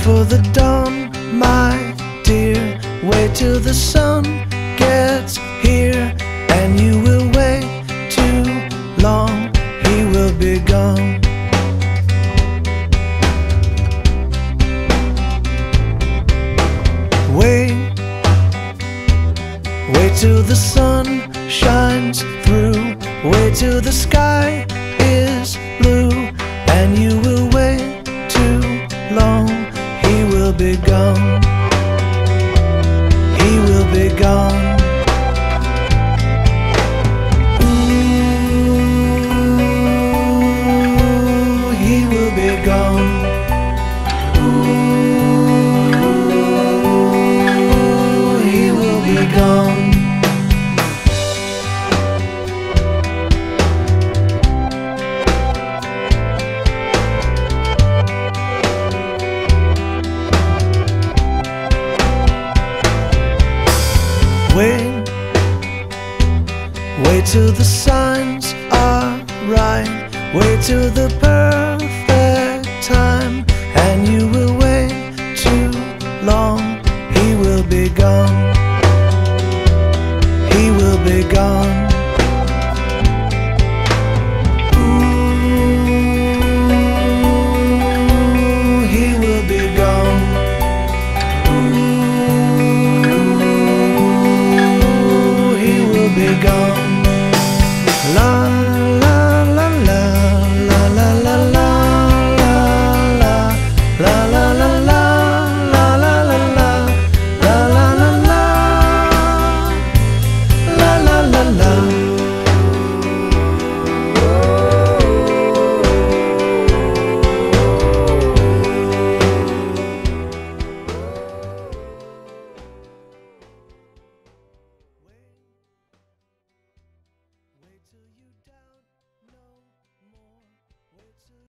for the dawn, my dear. Wait till the sun gets here, and you will wait too long. He will be gone. Wait till the sun shines through. Wait till the sky is blue, and you will wait too long. He will be gone. He will be gone. Ooh, he will be gone. Ooh, he will be gone. Wait till the signs are right. Wait till the